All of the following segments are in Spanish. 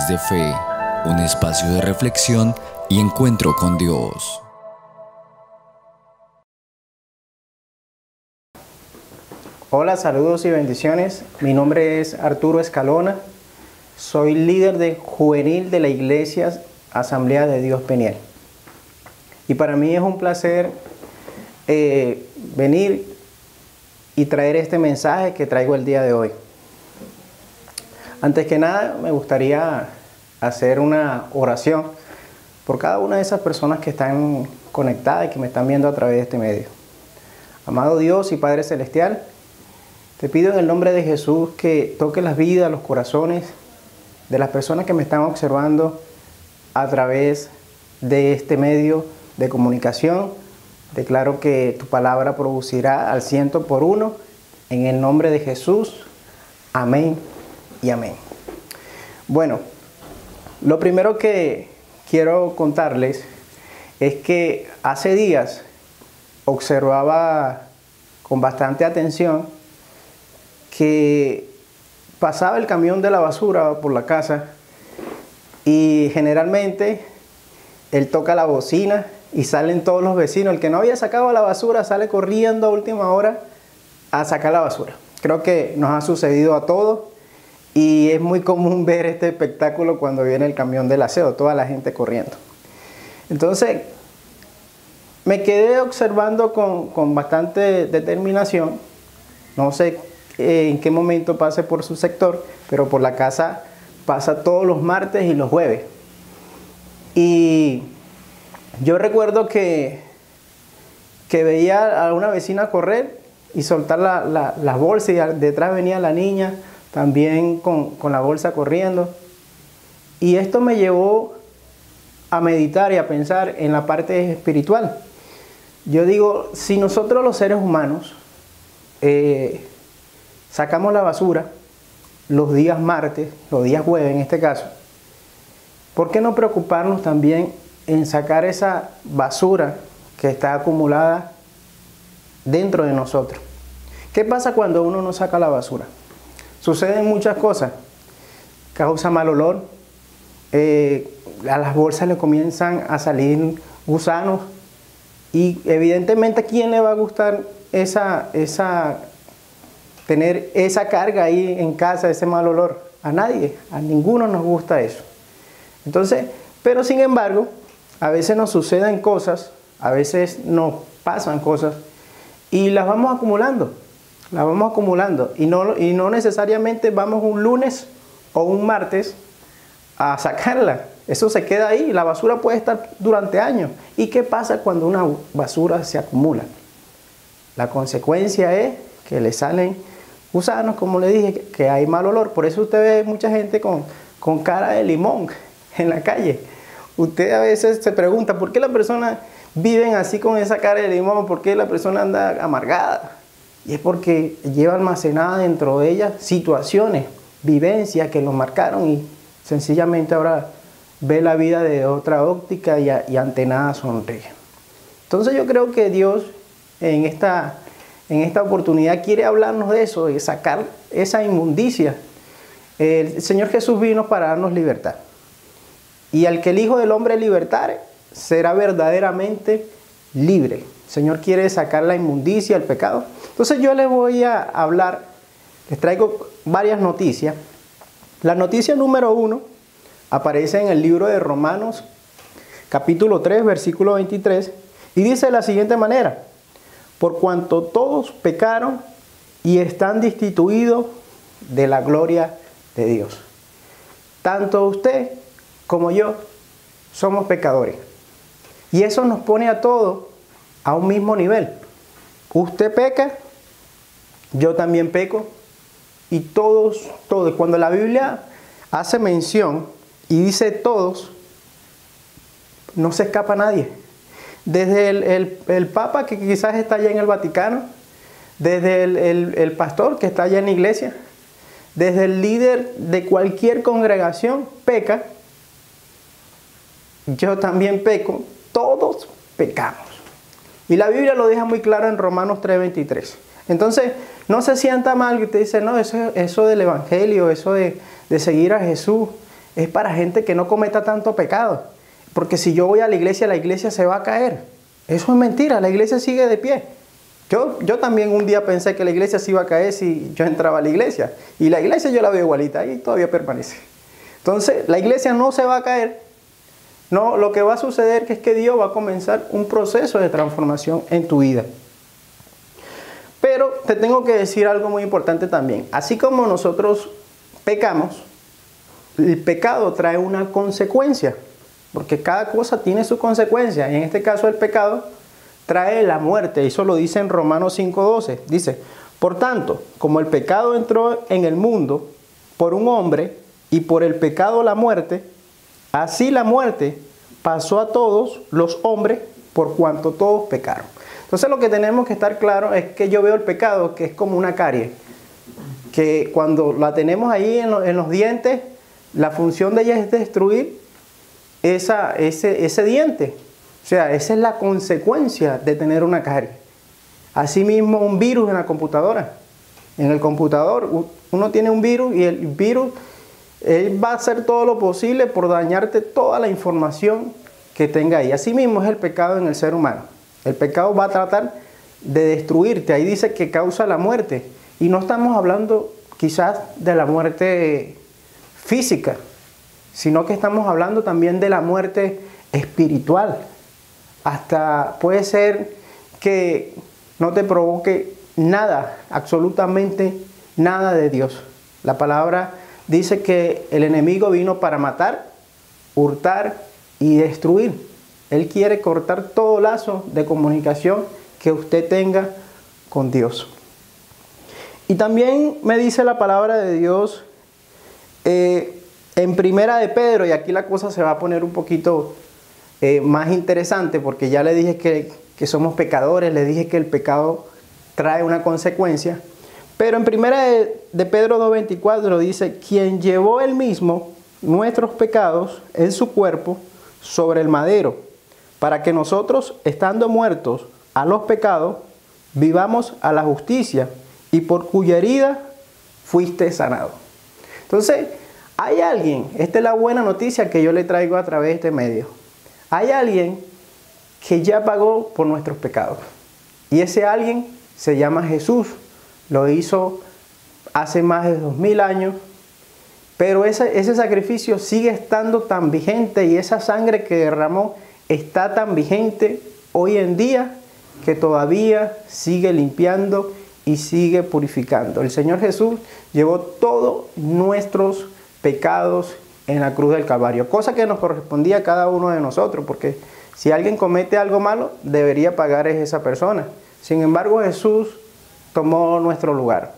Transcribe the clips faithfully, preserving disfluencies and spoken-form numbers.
Hogares de Fe, un espacio de reflexión y encuentro con Dios. Hola, saludos y bendiciones. Mi nombre es Arturo Escalona. Soy líder de juvenil de la Iglesia Asamblea de Dios Peniel. Y para mí es un placer eh, venir y traer este mensaje que traigo el día de hoy. Antes que nada, me gustaría hacer una oración por cada una de esas personas que están conectadas y que me están viendo a través de este medio. Amado Dios y Padre Celestial, te pido en el nombre de Jesús que toque las vidas, los corazones de las personas que me están observando a través de este medio de comunicación. Declaro que tu palabra producirá al ciento por uno. En el nombre de Jesús. Amén y amén. Bueno, lo primero que quiero contarles es que hace días observaba con bastante atención que pasaba el camión de la basura por la casa y generalmente él toca la bocina y salen todos los vecinos. El que no había sacado la basura sale corriendo a última hora a sacar la basura. Creo que nos ha sucedido a todos y es muy común ver este espectáculo cuando viene el camión del aseo, toda la gente corriendo. Entonces me quedé observando con, con bastante determinación. No sé en qué momento pase por su sector, pero por la casa pasa todos los martes y los jueves. Y yo recuerdo que, que veía a una vecina correr y soltar la, la, las bolsas, y detrás venía la niña también con, con la bolsa corriendo. Y esto me llevó a meditar y a pensar en la parte espiritual. Yo digo, si nosotros los seres humanos eh, sacamos la basura los días martes, los días jueves en este caso, ¿por qué no preocuparnos también en sacar esa basura que está acumulada dentro de nosotros? ¿Qué pasa cuando uno no saca la basura? Suceden muchas cosas. Causa mal olor, eh, a las bolsas le comienzan a salir gusanos y evidentemente ¿a quién le va a gustar esa, esa, tener esa carga ahí en casa, ese mal olor? A nadie, a ninguno nos gusta eso. Entonces, pero sin embargo, a veces nos suceden cosas, a veces nos pasan cosas y las vamos acumulando, las vamos acumulando y no, y no necesariamente vamos un lunes o un martes a sacarla. Eso se queda ahí, la basura puede estar durante años. ¿Y qué pasa cuando una basura se acumula? La consecuencia es que le salen gusanos, como le dije, que hay mal olor. Por eso usted ve mucha gente con, con cara de limón en la calle. Usted a veces se pregunta, ¿por qué las personas viven así con esa cara de limón? ¿Por qué la persona anda amargada? Y es porque lleva almacenada dentro de ella situaciones, vivencias que los marcaron y sencillamente ahora ve la vida de otra óptica y, a, y ante nada sonríe. Entonces yo creo que Dios en esta, en esta oportunidad quiere hablarnos de eso, de sacar esa inmundicia. El Señor Jesús vino para darnos libertad. Y al que el Hijo del Hombre libertare, será verdaderamente libre. El Señor quiere sacar la inmundicia, el pecado. Entonces yo les voy a hablar, les traigo varias noticias. La noticia número uno aparece en el libro de Romanos, capítulo tres, versículo veintitrés, y dice de la siguiente manera: por cuanto todos pecaron y están destituidos de la gloria de Dios. Tanto usted como yo somos pecadores. Y eso nos pone a todos a un mismo nivel. Usted peca, yo también peco, y todos, todos. Cuando la Biblia hace mención y dice todos, no se escapa nadie. Desde el, el, el Papa que quizás está allá en el Vaticano, desde el, el, el pastor que está allá en la iglesia, desde el líder de cualquier congregación peca. Yo también peco, todos pecamos. Y la Biblia lo deja muy claro en Romanos tres veintitrés. Entonces, no se sienta mal que usted dice, no, eso, eso del Evangelio, eso de, de seguir a Jesús, es para gente que no cometa tanto pecado. Porque si yo voy a la iglesia, la iglesia se va a caer. Eso es mentira, la iglesia sigue de pie. Yo, yo también un día pensé que la iglesia se iba a caer si yo entraba a la iglesia. Y la iglesia yo la veo igualita y todavía permanece. Entonces, la iglesia no se va a caer. No, lo que va a suceder es que Dios va a comenzar un proceso de transformación en tu vida. Pero te tengo que decir algo muy importante también. Así como nosotros pecamos, el pecado trae una consecuencia. Porque cada cosa tiene su consecuencia. Y en este caso el pecado trae la muerte. Eso lo dice en Romanos cinco doce. Dice, por tanto, como el pecado entró en el mundo por un hombre y por el pecado la muerte, así la muerte pasó a todos los hombres por cuanto todos pecaron. Entonces lo que tenemos que estar claro es que yo veo el pecado que es como una carie, que cuando la tenemos ahí en, lo, en los dientes, la función de ella es destruir esa, ese, ese diente. O sea, esa es la consecuencia de tener una carie. Asimismo, un virus en la computadora. En el computador uno tiene un virus y el virus él va a hacer todo lo posible por dañarte toda la información que tenga ahí. Asimismo es el pecado en el ser humano. El pecado va a tratar de destruirte. Ahí dice que causa la muerte. Y no estamos hablando quizás de la muerte física, sino que estamos hablando también de la muerte espiritual. Hasta puede ser que no te provoque nada, absolutamente nada de Dios. La palabra dice que el enemigo vino para matar, hurtar y destruir. Él quiere cortar todo lazo de comunicación que usted tenga con Dios. Y también me dice la palabra de Dios eh, en Primera de Pedro, y aquí la cosa se va a poner un poquito eh, más interesante, porque ya le dije que, que somos pecadores, le dije que el pecado trae una consecuencia. Pero en Primera de, de Pedro dos veinticuatro dice, quien llevó él mismo nuestros pecados en su cuerpo sobre el madero, para que nosotros, estando muertos a los pecados, vivamos a la justicia, y por cuya herida fuiste sanado. Entonces, hay alguien, esta es la buena noticia que yo le traigo a través de este medio. Hay alguien que ya pagó por nuestros pecados. Y ese alguien se llama Jesús. Lo hizo hace más de dos mil años. Pero ese, ese sacrificio sigue estando tan vigente, y esa sangre que derramó está tan vigente hoy en día que todavía sigue limpiando y sigue purificando. El Señor Jesús llevó todos nuestros pecados en la cruz del Calvario, cosa que nos correspondía a cada uno de nosotros, porque si alguien comete algo malo, debería pagar a esa persona. Sin embargo, Jesús tomó nuestro lugar.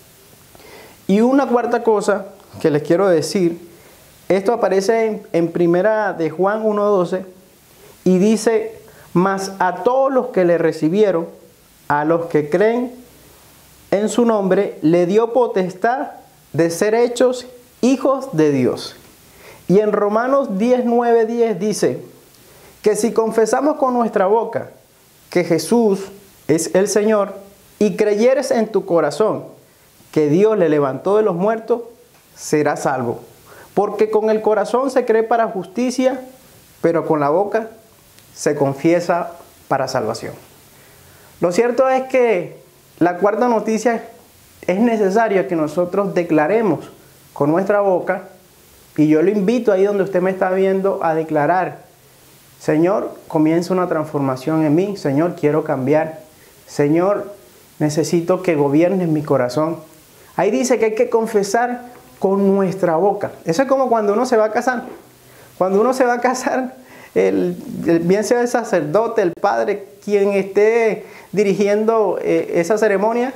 Y una cuarta cosa que les quiero decir, esto aparece en, en Primera de Juan uno doce, y dice, mas a todos los que le recibieron, a los que creen en su nombre, le dio potestad de ser hechos hijos de Dios. Y en Romanos diez, nueve, diez dice, que si confesamos con nuestra boca que Jesús es el Señor, y creyeres en tu corazón que Dios le levantó de los muertos, serás salvo. Porque con el corazón se cree para justicia, pero con la boca se confiesa para salvación. Lo cierto es que la cuarta noticia es necesario que nosotros declaremos con nuestra boca, y yo lo invito ahí donde usted me está viendo a declarar, Señor, comienza una transformación en mí, Señor, quiero cambiar, Señor, necesito que gobiernes mi corazón. Ahí dice que hay que confesar con nuestra boca. Eso es como cuando uno se va a casar. Cuando uno se va a casar, el, el, bien sea el sacerdote, el padre, quien esté dirigiendo eh, esa ceremonia,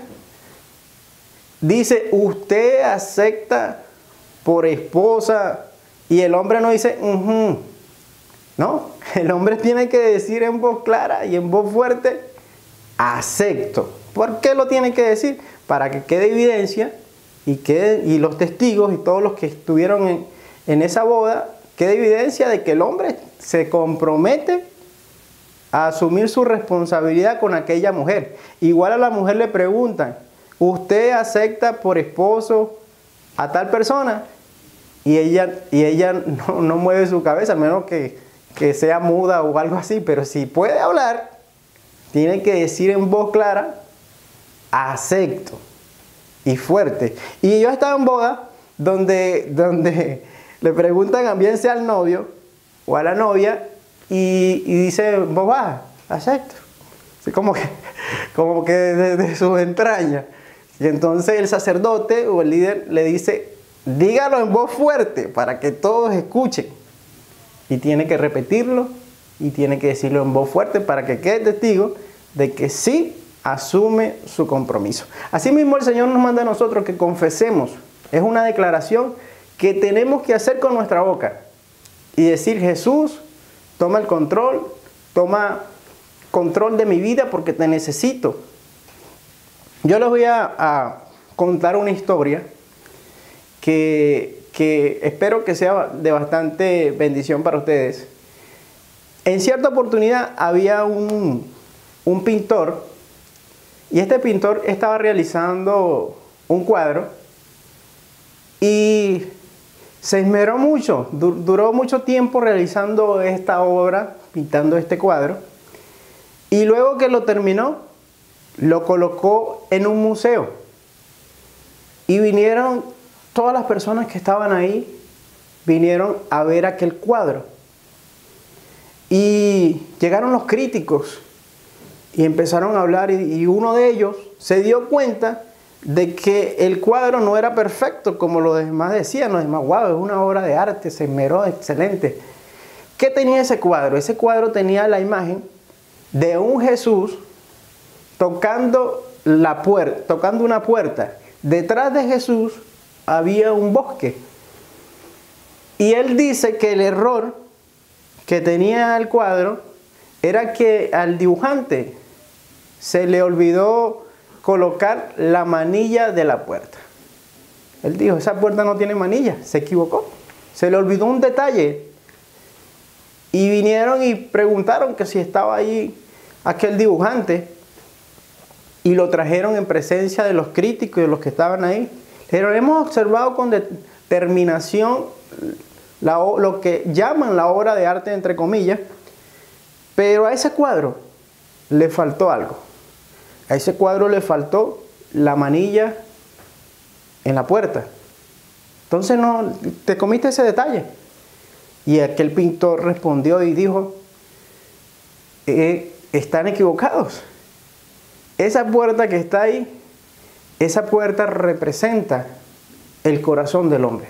dice, usted acepta por esposa, y el hombre no dice, uh-huh. No, el hombre tiene que decir en voz clara y en voz fuerte, acepto. ¿Por qué lo tiene que decir? Para que quede evidencia y, quede, y los testigos y todos los que estuvieron en, en esa boda, quede evidencia de que el hombre se compromete a asumir su responsabilidad con aquella mujer. Igual a la mujer le preguntan, ¿usted acepta por esposo a tal persona? y ella, y ella no, no mueve su cabeza, a menos que, que sea muda o algo así, pero si puede hablar, tiene que decir en voz clara, acepto, y fuerte. Y yo estaba en boda donde, donde le preguntan bien sea al novio o a la novia y, y dice en voz baja, acepto. Así como que, como que de, de sus entrañas. Y entonces el sacerdote o el líder le dice, dígalo en voz fuerte para que todos escuchen. Y tiene que repetirlo y tiene que decirlo en voz fuerte para que quede testigo de que sí asume su compromiso. Asimismo, el Señor nos manda a nosotros que confesemos. Es una declaración que tenemos que hacer con nuestra boca y decir, Jesús, toma el control, toma control de mi vida porque te necesito. Yo les voy a, a contar una historia que, que espero que sea de bastante bendición para ustedes. En cierta oportunidad había un, un pintor y este pintor estaba realizando un cuadro y se esmeró mucho, du- duró mucho tiempo realizando esta obra, pintando este cuadro, y luego que lo terminó, lo colocó en un museo. Y vinieron todas las personas que estaban ahí, vinieron a ver aquel cuadro. Y llegaron los críticos y empezaron a hablar, y, y uno de ellos se dio cuenta de que el cuadro no era perfecto como los demás decían. Los demás, wow, es una obra de arte, se esmeró, excelente. ¿Qué tenía ese cuadro? Ese cuadro tenía la imagen de un Jesús tocando la puerta, tocando una puerta. Detrás de Jesús había un bosque. Y él dice que el error que tenía el cuadro era que al dibujante se le olvidó colocar la manilla de la puerta. Él dijo, esa puerta no tiene manilla, se equivocó. Se le olvidó un detalle. Y vinieron y preguntaron que si estaba ahí aquel dibujante. Y lo trajeron en presencia de los críticos y de los que estaban ahí. Pero hemos observado con determinación la, lo que llaman la obra de arte, entre comillas. Pero a ese cuadro le faltó algo. A ese cuadro le faltó la manilla en la puerta. Entonces no te comiste ese detalle. Y aquel pintor respondió y dijo, eh, están equivocados. Esa puerta que está ahí, esa puerta representa el corazón del hombre.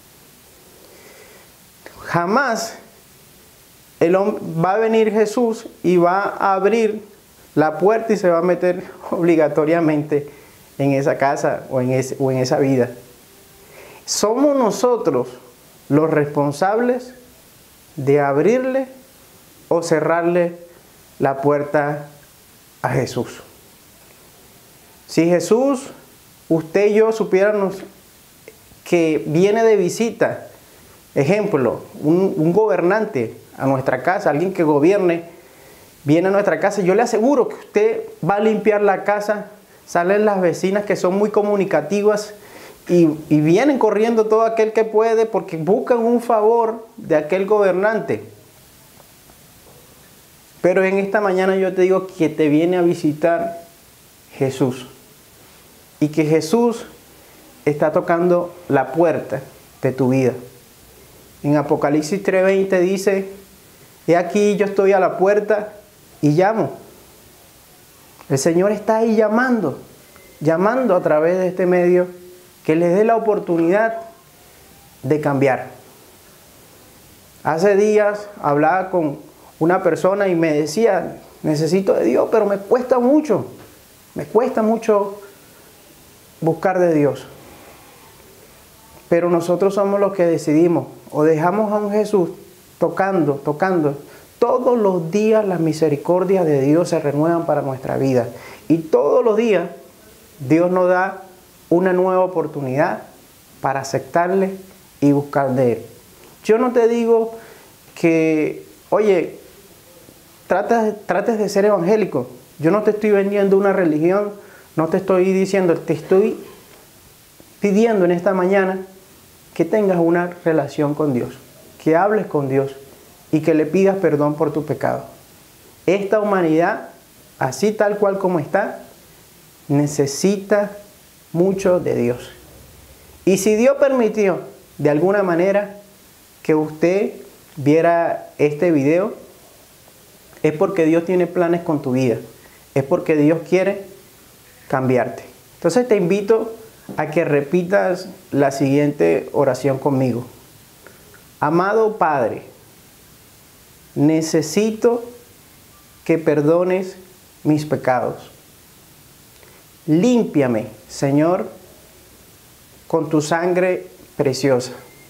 Jamás el hombre, va a venir Jesús y va a abrir la puerta y se va a meter obligatoriamente en esa casa o en, ese, o en esa vida. Somos nosotros los responsables de abrirle o cerrarle la puerta a Jesús. Si Jesús, usted y yo supiéramos que viene de visita, ejemplo, un, un gobernante a nuestra casa, alguien que gobierne, viene a nuestra casa, yo le aseguro que usted va a limpiar la casa, salen las vecinas que son muy comunicativas y, y vienen corriendo todo aquel que puede porque buscan un favor de aquel gobernante. Pero en esta mañana yo te digo que te viene a visitar Jesús y que Jesús está tocando la puerta de tu vida. En Apocalipsis tres veinte dice, he aquí yo estoy a la puerta y llamo. El Señor está ahí llamando, llamando a través de este medio que les dé la oportunidad de cambiar. Hace días hablaba con una persona y me decía, necesito de Dios, pero me cuesta mucho, me cuesta mucho buscar de Dios. Pero nosotros somos los que decidimos, o dejamos a un Jesús tocando, tocando. Todos los días las misericordias de Dios se renuevan para nuestra vida. Y todos los días Dios nos da una nueva oportunidad para aceptarle y buscar de Él. Yo no te digo que, oye, trates, trates de ser evangélico. Yo no te estoy vendiendo una religión, no te estoy diciendo, te estoy pidiendo en esta mañana que tengas una relación con Dios, que hables con Dios y que le pidas perdón por tu pecado. Esta humanidad, así tal cual como está, necesita mucho de Dios. Y si Dios permitió de alguna manera que usted viera este video, es porque Dios tiene planes con tu vida, es porque Dios quiere cambiarte. Entonces te invito a que repitas la siguiente oración conmigo. Amado Padre, necesito que perdones mis pecados. Límpiame, Señor, con tu sangre preciosa.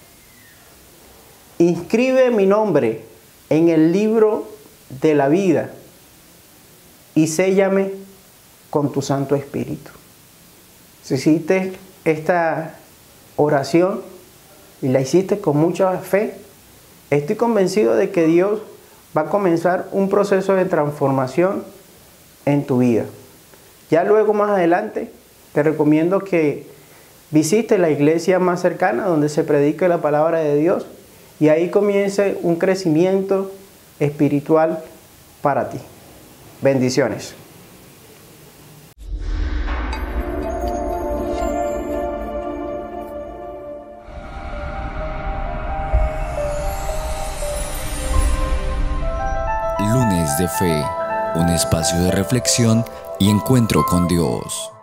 Inscribe mi nombre en el libro de la vida y séllame con tu Santo Espíritu. Si hiciste esta oración y la hiciste con mucha fe, estoy convencido de que Dios va a comenzar un proceso de transformación en tu vida. Ya luego, más adelante, te recomiendo que visites la iglesia más cercana donde se predique la palabra de Dios y ahí comience un crecimiento espiritual para ti. Bendiciones. Lunes de Fe, un espacio de reflexión y encuentro con Dios.